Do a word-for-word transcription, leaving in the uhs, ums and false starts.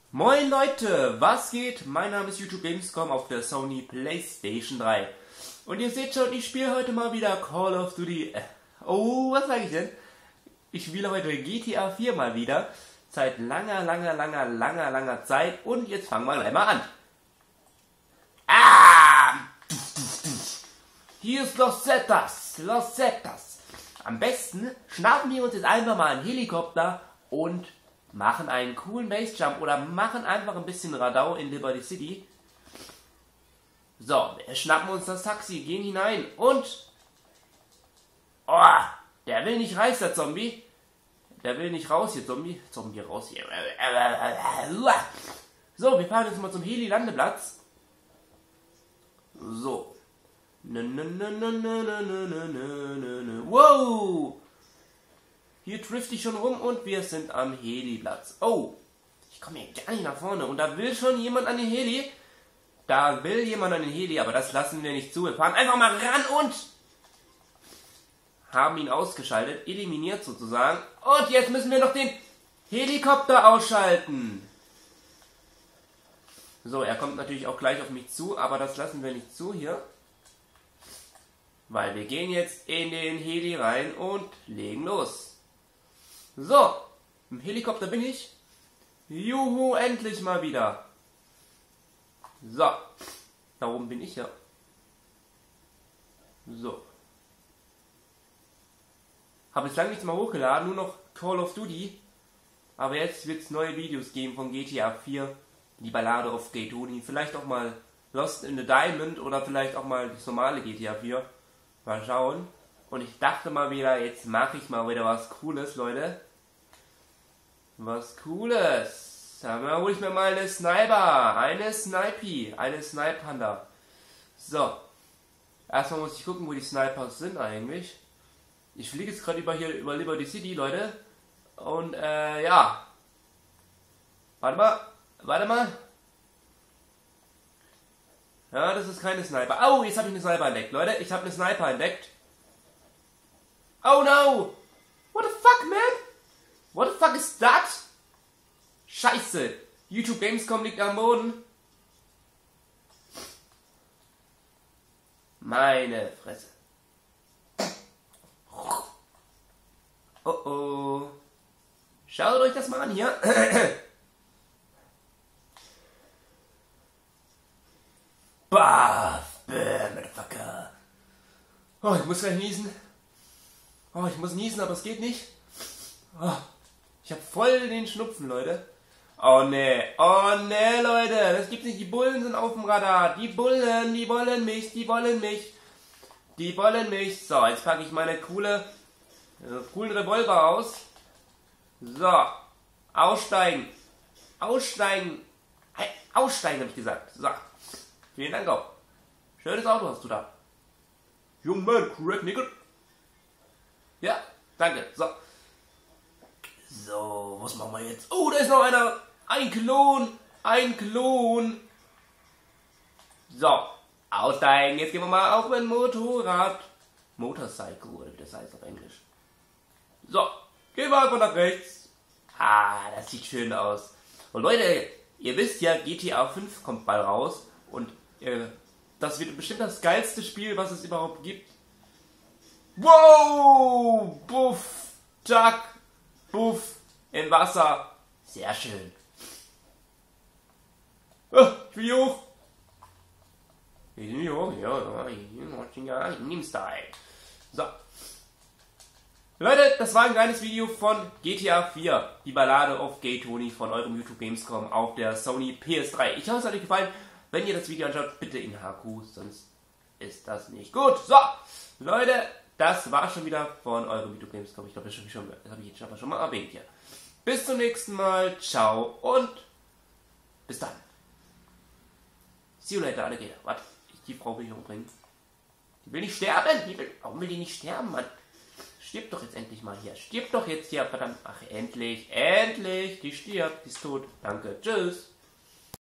Moin Leute, was geht? Mein Name ist YouTube Gamescom auf der Sony PlayStation drei. Und ihr seht schon, ich spiele heute mal wieder Call of Duty. Äh, oh, was sage ich denn? Ich spiele heute G T A vier mal wieder. Seit langer, langer, langer, langer, langer Zeit. Und jetzt fangen wir gleich mal an. Ah! Hier ist Los Zetas. Los Zetas. Am besten schnappen wir uns jetzt einfach mal einen Helikopter und machen einen coolen Basejump oder machen einfach ein bisschen Radau in Liberty City. So, wir schnappen uns das Taxi, gehen hinein und... Oh, der will nicht raus, der Zombie. Der will nicht raus hier, Zombie. Zombie, raus hier. So, wir fahren jetzt mal zum Heli-Landeplatz. So. Wow! Hier trifft ich schon rum und wir sind am Heliplatz. Oh, ich komme hier gar nicht nach vorne. Und da will schon jemand an den Heli. Da will jemand an den Heli, aber das lassen wir nicht zu. Wir fahren einfach mal ran und haben ihn ausgeschaltet, eliminiert sozusagen. Und jetzt müssen wir noch den Helikopter ausschalten. So, er kommt natürlich auch gleich auf mich zu, aber das lassen wir nicht zu hier. Weil wir gehen jetzt in den Heli rein und legen los. So, im Helikopter bin ich. Juhu, endlich mal wieder. So, da oben bin ich ja. So. Habe jetzt lange nichts mehr hochgeladen, nur noch Call of Duty. Aber jetzt wird es neue Videos geben von G T A vier. Die Ballade of Gay Tony. Vielleicht auch mal Lost in the Diamond oder vielleicht auch mal das normale G T A vier. Mal schauen. Und ich dachte mal wieder, jetzt mache ich mal wieder was Cooles, Leute. Was Cooles. Da hole ich mir mal eine Sniper. Eine Snipey. Eine Sniper. So. Erstmal muss ich gucken, wo die Snipers sind eigentlich. Ich fliege jetzt gerade über hier über Liberty City, Leute. Und äh, ja. Warte mal. Warte mal. Ja, das ist keine Sniper. Oh, jetzt habe ich eine Sniper entdeckt, Leute. Ich habe eine Sniper entdeckt. Oh no! What the fuck, man? What the fuck is that? Scheiße! YouTube Gamescom liegt am Boden. Meine Fresse. Oh oh. Schaut euch das mal an hier. Bah! Motherfucker. Oh, ich muss gleich niesen. Oh, ich muss niesen, aber es geht nicht. Oh, ich habe voll den Schnupfen, Leute. Oh ne, oh ne, Leute, das gibt's nicht. Die Bullen sind auf dem Radar. Die Bullen, die wollen mich, die wollen mich. Die wollen mich. So, jetzt packe ich meine coole, äh, coolen Revolver aus. So, aussteigen. Aussteigen. Hey, aussteigen, habe ich gesagt. So, vielen Dank auch. Schönes Auto hast du da. Young man, correct, nigga. Ja, danke. So. So, was machen wir jetzt? Oh, da ist noch einer. Ein Klon. Ein Klon. So, aussteigen. Jetzt gehen wir mal auf ein Motorrad. Motorcycle, oder wie das heißt auf Englisch. So, gehen wir einfach nach rechts. Ah, das sieht schön aus. Und Leute, ihr wisst ja, G T A fünf kommt bald raus. Und äh, das wird bestimmt das geilste Spiel, was es überhaupt gibt. Wow! Buff! Tack! Buff! Im Wasser! Sehr schön. Oh, ich will hier hoch! Ich will hier hoch, ja, in dem Style. So. Leute, das war ein kleines Video von G T A vier. Die Ballade of Gay Tony von eurem YouTube Gamescom auf der Sony P S drei. Ich hoffe, es hat euch gefallen. Wenn ihr das Video anschaut, bitte in H Q, sonst ist das nicht gut. So, Leute, das war schon wieder von eurem YouTube Gamescom. Ich glaube, das, das habe ich jetzt aber schon mal erwähnt hier. Bis zum nächsten Mal. Ciao und bis dann. See you later, Alligator. Warte, die Frau will ich umbringen. Die will nicht sterben. Die will, warum will die nicht sterben, Mann? Stirb doch jetzt endlich mal hier. Stirb doch jetzt hier, verdammt. Ach, endlich, endlich. Die stirbt, die ist tot. Danke, tschüss.